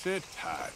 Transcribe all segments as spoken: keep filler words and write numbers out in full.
Sit tight.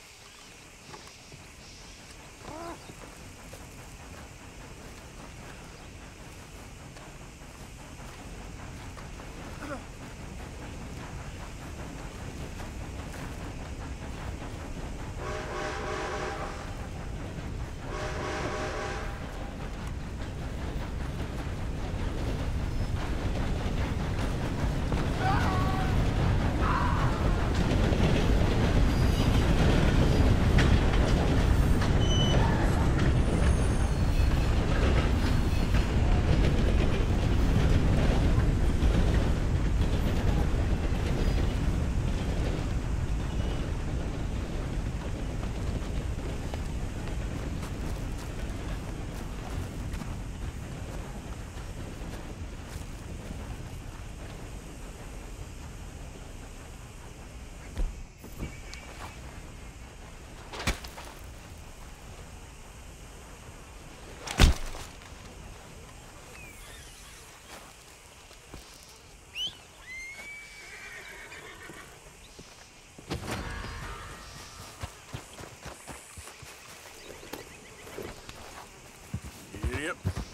Yep.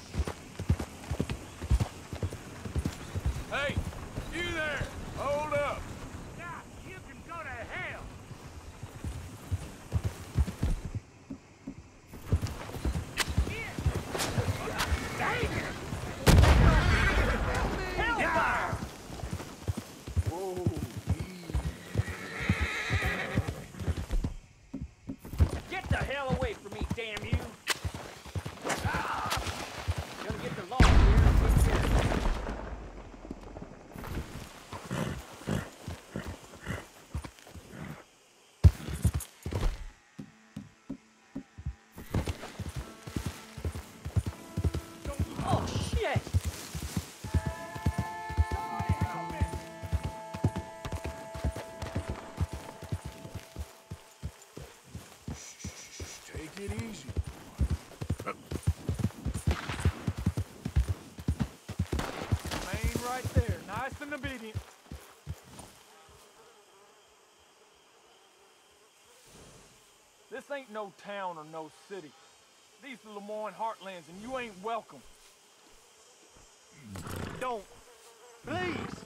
Hey, you there! Hold up! Now, you can go to hell! Dang it! Hellfire! Whoa, Get the hell away from me, damn you! Gonna get the law here quick here. Oh shit! Somebody help me! take it easy. Remain right there, nice and obedient. This ain't no town or no city. These are Lemoyne heartlands, and you ain't welcome. Don't. Please!